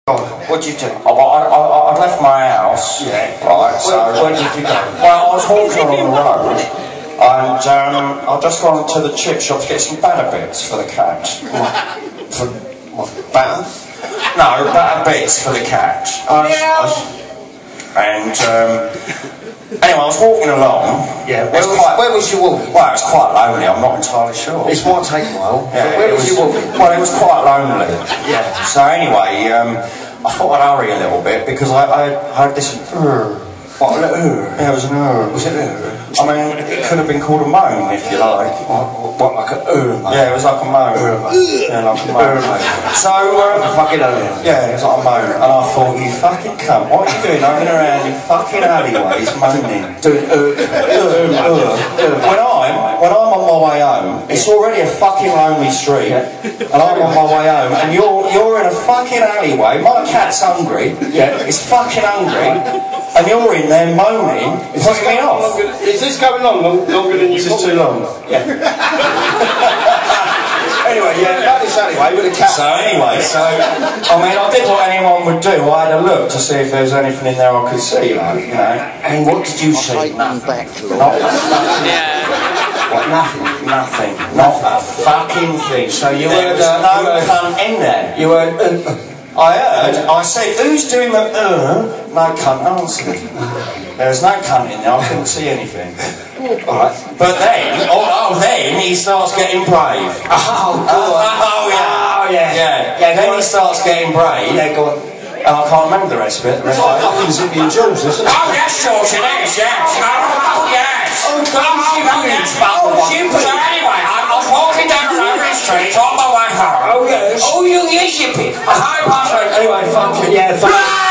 What did you do? I left my house. Yeah. Right, so... Where did you go? Well, I was walking along the road, and I just gone to the chip shop to get some batter bits for the cat. For what? Batter? No, batter bits for the cat. Anyway, I was walking along. Yeah. Where was you walking? Well, it was quite lonely, I'm not entirely sure. This might take a while. Yeah, where was you walking? Well, it was quite lonely. Yeah. So anyway, I thought I'd hurry a little bit because I heard this. What? Yeah, it was an Was it I mean, it could have been called a moan if you like. What, like a Yeah, it was like a moan. Yeah, like a moan. So, fucking yeah, it was like a moan. And I thought, you fucking cunt, what are you doing hanging around in fucking alleyways moaning? Doing When I'm on my way home, it's already a fucking lonely street, and I'm on my way home, and you're in a fucking alleyway, my cat's hungry, it's fucking hungry, and you're in there moaning, putting me off. Is this going on longer than you thought? This is too long. Yeah. Anyway, about this alleyway with a cat. So anyway, I mean, I did what anyone would do. I had a look to see if there was anything in there I could see, like, you know. And what did you see? Nothing. Not What, nothing? Nothing. Not a fucking thing. So you there heard was no cunt in there. You heard I said, who's doing the no cunt answered. There was no cunt in there, I couldn't see anything. Alright. But then, then he starts getting brave. Then he starts getting brave. Yeah, go on. And I can't remember the rest of it. Fucking Zippy and Jules, isn't it? Oh yes, George, it is, yes. Oh yes. So anyway, I was walking down the street on my way home. Oh yes. Oh, you Zippy. I hope I said, anyway, fuck you. Yeah, fuck you.